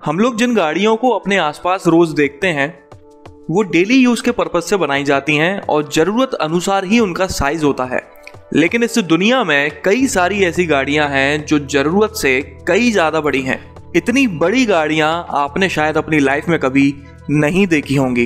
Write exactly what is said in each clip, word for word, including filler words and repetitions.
हम लोग जिन गाड़ियों को अपने आसपास रोज देखते हैं वो डेली यूज के पर्पज से बनाई जाती हैं और जरूरत अनुसार ही उनका साइज होता है। लेकिन इस दुनिया में कई सारी ऐसी गाड़ियां हैं जो जरूरत से कई ज्यादा बड़ी हैं। इतनी बड़ी गाड़ियां आपने शायद अपनी लाइफ में कभी नहीं देखी होंगी।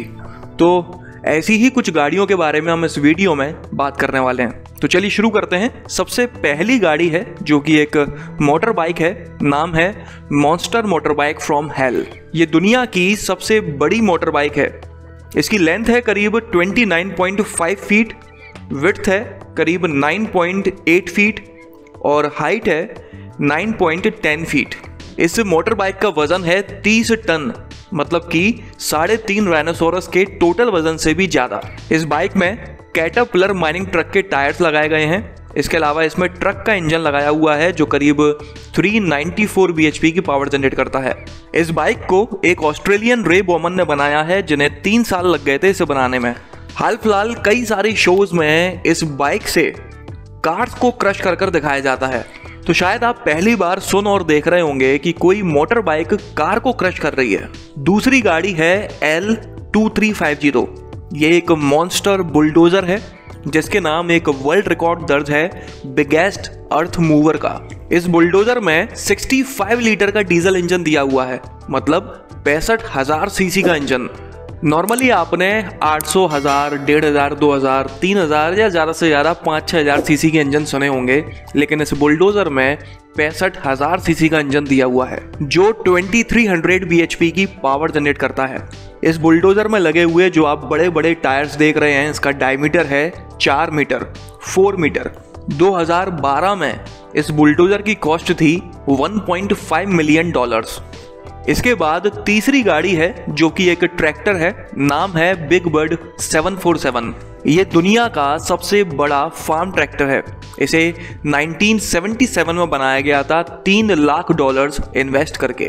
तो ऐसी ही कुछ गाड़ियों के बारे में हम इस वीडियो में बात करने वाले हैं। तो चलिए शुरू करते हैं। सबसे पहली गाड़ी है जो कि एक मोटर बाइक है। नाम है monster motor bike from hell. ये दुनिया की सबसे बड़ी मोटर बाइक है। इसकी लेंथ है करीब उनतीस पॉइंट पाँच फीट, विड्थ है करीब नौ पॉइंट आठ फीट और हाइट है नौ पॉइंट दस फीट। इस मोटर बाइक का वजन है तीस टन, मतलब कि साढ़े तीन राइनोसोरस के टोटल वजन से भी ज्यादा। इस बाइक में कैटरपिलर माइनिंग ट्रक के टायर्स लगाए गए हैं। इसके अलावा इसमें ट्रक का इंजन लगाया हुआ है जो करीब तीन सौ चौरानवे बीएचपी की पावर जनरेट करता है। इस बाइक को एक ऑस्ट्रेलियन रे बोमन ने बनाया है जिन्हें तीन साल लग गए थे इसे बनाने में। हाल फिलहाल कई सारी शोज में इस बाइक से कार्स को क्रश कर कर दिखाया जाता है। तो शायद आप पहली बार सुन और देख रहे होंगे कि कोई मोटर बाइक कार को क्रश कर रही है। दूसरी गाड़ी है L two three five zero. ये एक मॉन्स्टर बुलडोजर है जिसके नाम एक वर्ल्ड रिकॉर्ड दर्ज है बिगेस्ट अर्थ मूवर का। इस बुलडोजर में पैंसठ लीटर का डीजल इंजन दिया हुआ है, मतलब पैंसठ हजार सीसी का इंजन। नॉर्मली आपने आठ सौ, हजार, डेढ़ हजार, दो हजार, तीन हजार या ज़्यादा से ज़्यादा पाँच छः हजार सीसी के इंजन सुने होंगे, लेकिन इस बुलडोजर में पैंसठ हजार सीसी का इंजन दिया हुआ है जो तेईस सौ बीएचपी की पावर जनरेट करता है। इस बुलडोजर में लगे हुए जो आप बड़े बड़े टायर्स देख रहे हैं, इसका डायमीटर है चार मीटर, चार मीटर। दो हज़ार बारह में इस बुलडोजर की कॉस्ट थी एक पॉइंट पाँच मिलियन डॉलर्स। इसके बाद तीसरी गाड़ी है जो कि एक ट्रैक्टर है। नाम है big bird seven four seven. ये दुनिया का सबसे बड़ा फार्म ट्रैक्टर है। इसे उन्नीस सौ सतहत्तर में बनाया गया था तीन लाख डॉलर्स इन्वेस्ट करके।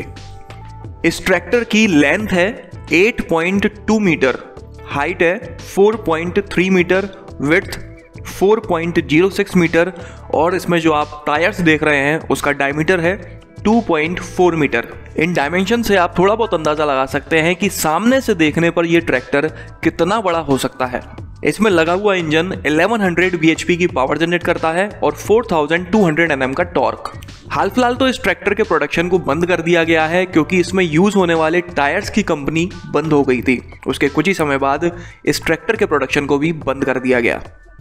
इस ट्रैक्टर की लेंथ है आठ पॉइंट दो मीटर, हाइट है चार पॉइंट तीन मीटर, विड्थ चार पॉइंट शून्य छह मीटर और इसमें जो आप टायर्स देख रहे हैं उसका डायमीटर है दो पॉइंट चार मीटर। इन डायमेंशन से आप थोड़ा बहुत अंदाजा लगा सकते हैं कि सामने से देखने पर यह ट्रैक्टर कितना बड़ा हो सकता है। इसमें लगा हुआ इंजन ग्यारह सौ बीएचपी की पावर जनरेट करता है और चार हज़ार दो सौ एनएम का टॉर्क। हाल फिलहाल तो इस ट्रैक्टर के प्रोडक्शन को बंद कर दिया गया है क्योंकि इसमें यूज होने वाले टायर्स की कंपनी बंद हो गई थी। उसके कुछ ही समय बाद इस ट्रैक्टर के प्रोडक्शन को भी बंद कर दिया गया।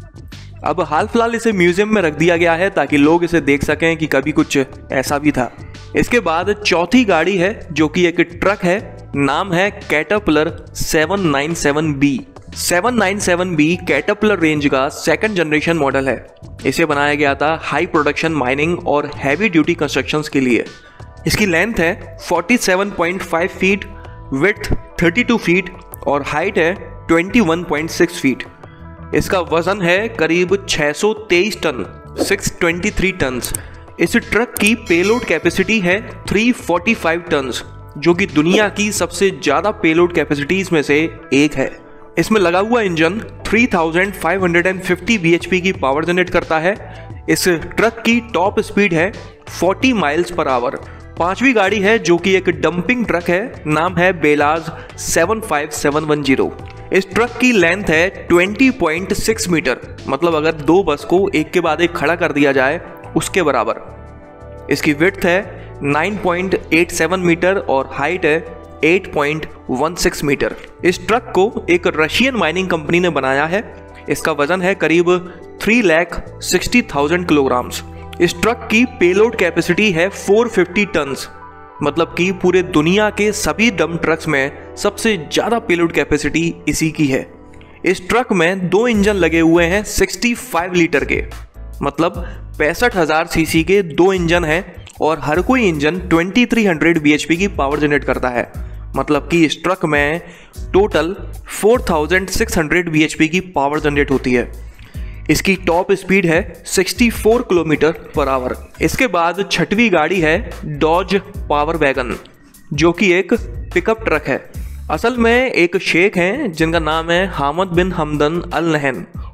अब हाल फिलहाल इसे म्यूजियम में रख दिया गया है ताकि लोग इसे देख सकें कि कभी कुछ ऐसा भी था। इसके बाद चौथी गाड़ी है जो कि एक ट्रक है। नाम है Caterpillar seven nine seven B. Seven nine seven B Caterpillar range का सेकंड जनरेशन मॉडल है। इसे बनाया गया था हाई प्रोडक्शन माइनिंग और हैवी ड्यूटी कंस्ट्रक्शंस के लिए। इसकी लेंथ है सैंतालीस पॉइंट पाँच फीट, विड्थ बत्तीस फीट और हाइट है इक्कीस पॉइंट छह फीट। इसका वजन है करीब छह सौ तेईस टन, छह सौ तेईस टन। इस ट्रक की पेलोड कैपेसिटी है तीन सौ पैंतालीस टन, जो कि दुनिया की सबसे ज्यादा पेलोड कैपेसिटीज में से एक है। इसमें लगा हुआ इंजन तीन हज़ार पाँच सौ पचास बीएचपी की पावर जनरेट करता है। इस ट्रक की टॉप स्पीड है चालीस माइल्स पर आवर। पांचवी गाड़ी है जो कि एक डंपिंग ट्रक है। नाम है BelAZ seven five seven one zero. इस ट्रक की लेंथ है बीस पॉइंट छह मीटर, मतलब अगर दो बस को एक के बाद एक खड़ा कर दिया जाए उसके बराबर। इसकी विड्थ है नौ पॉइंट आठ सात मीटर और हाइट है आठ पॉइंट एक छह मीटर। इस ट्रक को एक रशियन माइनिंग कंपनी ने बनाया है। इसका वजन है करीब तीन लाख साठ हज़ार किलोग्राम। इस ट्रक की पेलोड कैपेसिटी है चार सौ पचास टन, मतलब कि पूरे दुनिया के सभी डंप ट्रक्स में सबसे ज्यादा पेलोड कैपेसिटी इसी की है। इस ट्रक में दो इंजन लगे हुए हैं पैंसठ लीटर के, मतलब पैंसठ हजार सीसी के दो इंजन हैं और हर कोई इंजन तेईस सौ बीएचपी की पावर जनरेट करता है। मतलब कि इस ट्रक में टोटल चार हज़ार छह सौ बीएचपी की पावर जनरेट होती है। इसकी टॉप स्पीड है चौंसठ किलोमीटर पर आवर। इसके बाद छठवीं गाड़ी है डॉज पावर वैगन, जो कि एक पिकअप ट्रक है। असल में एक शेख हैं जिनका नाम है हामद बिन हमदन अल नहन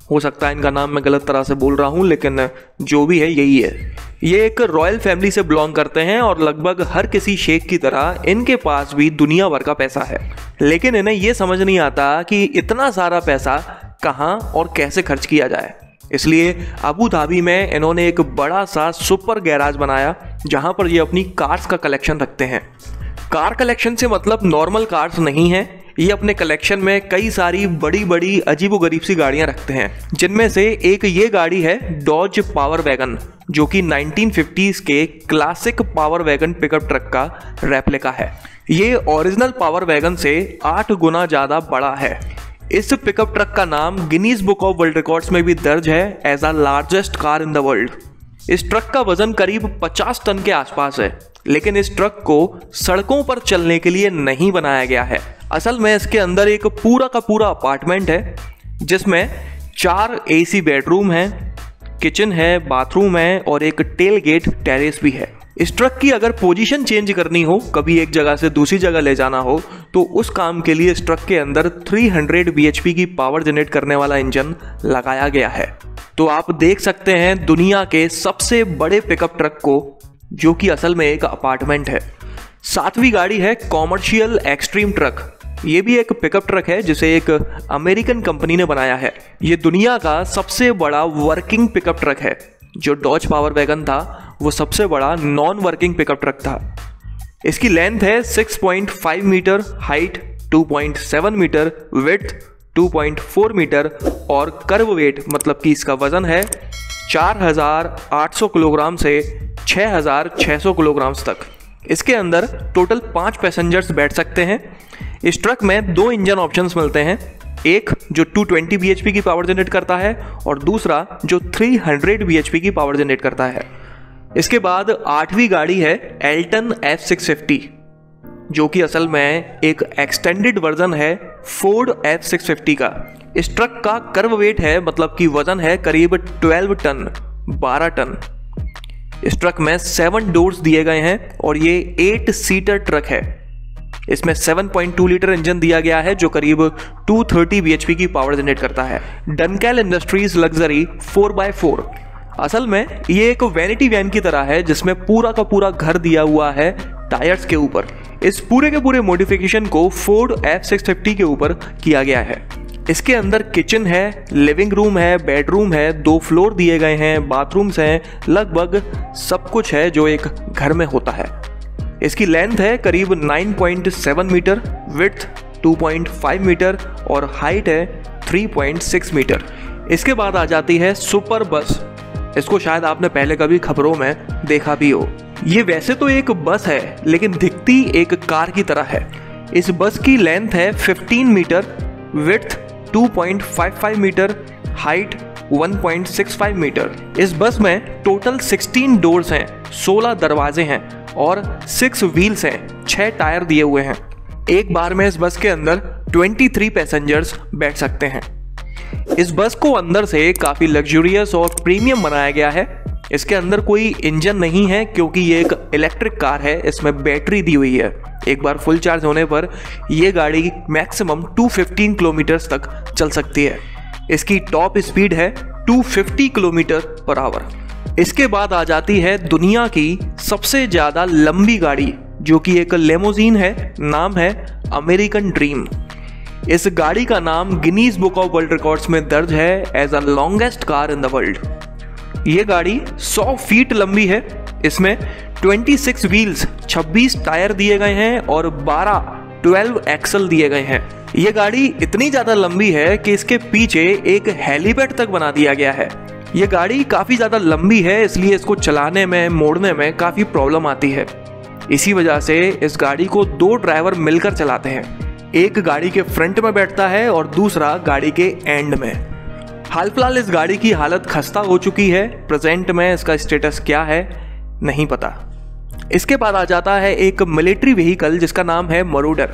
हो सकता है इनका नाम मैं गलत तरह से बोल रहा हूँ, लेकिन जो भी है यही है। ये एक रॉयल फैमिली से बिलोंग करते हैं और लगभग हर किसी शेख की तरह इनके पास भी दुनिया भर का पैसा है, लेकिन इन्हें ये समझ नहीं आता कि इतना सारा पैसा कहाँ और कैसे खर्च किया जाए। इसलिए अबू धाबी में इन्होंने एक बड़ा सा सुपर गैराज बनाया जहाँ पर ये अपनी कार्स का कलेक्शन रखते हैं। कार कलेक्शन से मतलब नॉर्मल कार्स नहीं है, ये अपने कलेक्शन में कई सारी बड़ी बड़ी अजीबोगरीब सी गाड़ियां रखते हैं, जिनमें से एक ये गाड़ी है डॉज पावर वैगन, जो कि नाइनटीन फिफ्टीज़ के classic power wagon pickup truck का रेप्लिका है। ये ओरिजिनल पावर वैगन से आठ गुना ज़्यादा बड़ा है। इस पिकअप ट्रक का नाम Guinness book of world records में भी दर्ज है as a largest car in the world. इस ट्रक का वजन करीब पचास टन के आसपास है, लेकिन इस ट्रक को सड़कों पर चलने के लिए नहीं बनाया गया है। असल में इसके अंदर एक पूरा का पूरा अपार्टमेंट है, जिसमें चार एसी बेडरूम हैं, किचन है, बाथरूम है और एक टेल गेट टेरेस भी है। इस ट्रक की अगर पोजीशन चेंज करनी हो, कभी एक जगह से दूसरी जगह ले जाना हो, तो उस काम के लिए इस ट्रक के अंदर तीन सौ बीएचपी की पावर जनरेट करने वाला इंजन लगाया गया है। तो आप देख सकते हैं दुनिया के सबसे बड़े पिकअप ट्रक को, जो कि असल में एक अपार्टमेंट है। सातवीं गाड़ी है कॉमर्शियल एक्सट्रीम ट्रक। ये भी एक पिकअप ट्रक है जिसे एक अमेरिकन कंपनी ने बनाया है। ये दुनिया का सबसे बड़ा वर्किंग पिकअप ट्रक है। जो डॉज पावर वैगन था वो सबसे बड़ा नॉन वर्किंग पिकअप ट्रक था। इसकी लेंथ है छह पॉइंट पाँच मीटर, हाइट दो पॉइंट सात मीटर, विड्थ दो पॉइंट चार मीटर और कर्व वेट मतलब कि इसका वजन है चार हज़ार आठ सौ किलोग्राम से छह हज़ार छह सौ किलोग्राम तक। इसके अंदर टोटल पाँच पैसेंजर्स बैठ सकते हैं। इस ट्रक में दो इंजन ऑप्शंस मिलते हैं, एक जो दो सौ बीस बीएचपी की पावर जनरेट करता है और दूसरा जो तीन सौ बीएचपी की पावर जनरेट करता है। इसके बाद आठवीं गाड़ी है एल्टन एफ सिक्स फिफ्टी, जो कि असल में एक एक्सटेंडेड वर्जन है फोर्ड एफ सिक्स फिफ्टी का। इस ट्रक का कर्व वेट है मतलब कि वजन है करीब बारह टन बारह टन। इस ट्रक में सेवन डोर्स दिए गए हैं और ये एट सीटर ट्रक है। इसमें सात पॉइंट दो लीटर इंजन दिया गया है जो करीब दो सौ तीस बीएचपी की पावर जनरेट करता है। Dunkel industries luxury four by four. असल में ये एक वैनिटी वैन की तरह है जिसमें पूरा का पूरा घर दिया हुआ है टायर्स के ऊपर। इस पूरे के पूरे मॉडिफिकेशन को फोर्ड एफ सिक्स फिफ्टी के ऊपर किया गया है। इसके अंदर किचन है, लिविंग रूम है, बेडरूम है, दो फ्लोर दिए गए हैं, बाथरूम्स हैं, लगभग सब कुछ है जो एक घर में होता है। इसकी लेंथ है करीब नौ पॉइंट सात मीटर, विड्थ दो पॉइंट पाँच मीटर और हाइट है तीन पॉइंट छह मीटर। इसके बाद आ जाती है सुपर बस। इसको शायद आपने पहले कभी खबरों में देखा भी हो। ये वैसे तो एक बस है लेकिन दिखती एक कार की तरह है। इस बस की लेंथ है पंद्रह मीटर, विड्थ दो पॉइंट पाँच पाँच मीटर, हाइट एक पॉइंट छह पाँच मीटर। इस बस में टोटल सोलह डोर्स हैं, सोलह दरवाजे हैं और छह व्हील्स हैं, छह टायर दिए हुए हैं। एक बार में इस बस के अंदर तेईस पैसेंजर्स बैठ सकते हैं। इस बस को अंदर से काफ़ी लग्जूरियस और प्रीमियम बनाया गया है। इसके अंदर कोई इंजन नहीं है क्योंकि ये एक इलेक्ट्रिक कार है, इसमें बैटरी दी हुई है। एक बार फुल चार्ज होने पर यह गाड़ी मैक्सिमम दो सौ पंद्रह किलोमीटर तक चल सकती है। इसकी टॉप स्पीड है दो सौ पचास किलोमीटर पर आवर। इसके बाद आ जाती है दुनिया की सबसे ज़्यादा लंबी गाड़ी, जो कि एक लेमोजीन है, नाम है अमेरिकन ड्रीम। इस गाड़ी का नाम Guinness book of world records में दर्ज है as a longest car in the world. ये गाड़ी सौ फीट लंबी है। इसमें छब्बीस व्हील्स, छब्बीस टायर दिए गए हैं और बारह बारह एक्सल दिए गए हैं। ये गाड़ी इतनी ज़्यादा लंबी है कि इसके पीछे एक हेलीपैड तक बना दिया गया है। ये गाड़ी काफ़ी ज़्यादा लंबी है, इसलिए इसको चलाने में, मोड़ने में काफ़ी प्रॉब्लम आती है। इसी वजह से इस गाड़ी को दो ड्राइवर मिलकर चलाते हैं। एक गाड़ी के फ्रंट में बैठता है और दूसरा गाड़ी के एंड में। हाल फिलहाल इस गाड़ी की हालत खस्ता हो चुकी है। प्रेजेंट में इसका स्टेटस क्या है नहीं पता। इसके बाद आ जाता है एक मिलिट्री व्हीकल जिसका नाम है मरोडर।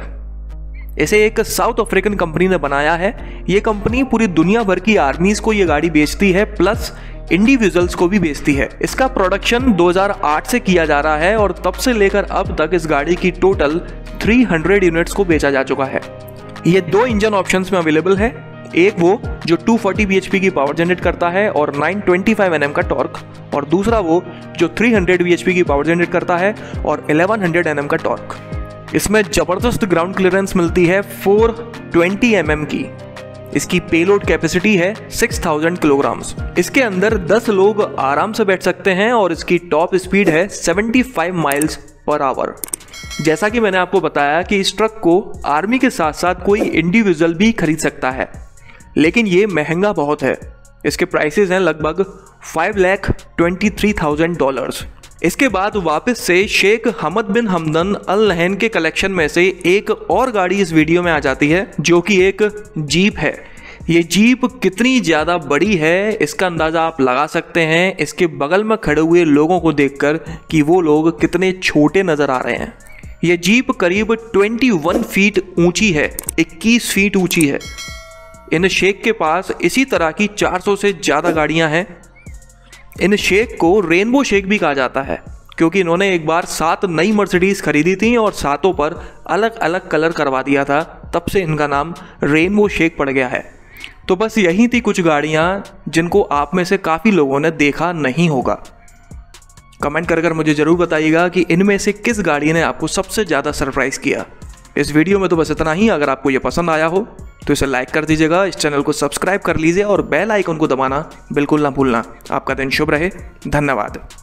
इसे एक साउथ अफ्रीकन कंपनी ने बनाया है। ये कंपनी पूरी दुनिया भर की आर्मीज को ये गाड़ी बेचती है, प्लस इंडिविजुअल्स को भी बेचती है। इसका प्रोडक्शन दो हज़ार आठ से किया जा रहा है और तब से लेकर अब तक इस गाड़ी की टोटल तीन सौ यूनिट्स को बेचा जा चुका है। ये दो इंजन ऑप्शंस में अवेलेबल है, एक वो जो two forty B H P की पावर जनरेट करता है और nine twenty five N M का टॉर्क, और दूसरा वो जो three hundred B H P की पावर जनरेट करता है और इलेवन हंड्रेड एन एम का टॉर्क। इसमें ज़बरदस्त ग्राउंड क्लियरेंस मिलती है फोर ट्वेंटी एम एम की। इसकी पेलोड कैपेसिटी है सिक्स थाउजेंड किलोग्राम्स। इसके अंदर दस लोग आराम से बैठ सकते हैं और इसकी टॉप स्पीड है seventy five miles per hour. जैसा कि मैंने आपको बताया कि इस ट्रक को आर्मी के साथ साथ कोई इंडिविजुअल भी खरीद सकता है, लेकिन ये महंगा बहुत है। इसके प्राइसेस हैं लगभग five lakh twenty three thousand dollars. इसके बाद वापस से Sheikh Hamad bin Hamdan Al Nahyan के कलेक्शन में से एक और गाड़ी इस वीडियो में आ जाती है, जो कि एक जीप है। ये जीप कितनी ज़्यादा बड़ी है इसका अंदाज़ा आप लगा सकते हैं इसके बगल में खड़े हुए लोगों को देखकर कि वो लोग कितने छोटे नज़र आ रहे हैं। ये जीप करीब इक्कीस फीट ऊंची है, इक्कीस फीट ऊंची है। इन शेख के पास इसी तरह की चार सौ से ज़्यादा गाड़ियां हैं। इन शेख को रेनबो शेख भी कहा जाता है, क्योंकि इन्होंने एक बार सात नई मर्सिडीज़ खरीदी थी और सातों पर अलग अलग कलर करवा दिया था, तब से इनका नाम रेनबो शेख पड़ गया है। तो बस यही थी कुछ गाड़ियाँ जिनको आप में से काफ़ी लोगों ने देखा नहीं होगा। कमेंट कर कर मुझे ज़रूर बताइएगा कि इनमें से किस गाड़ी ने आपको सबसे ज़्यादा सरप्राइज़ किया। इस वीडियो में तो बस इतना ही। अगर आपको ये पसंद आया हो तो इसे लाइक कर दीजिएगा, इस चैनल को सब्सक्राइब कर लीजिए और बेल आइकन को दबाना बिल्कुल ना भूलना। आपका दिन शुभ रहे। धन्यवाद।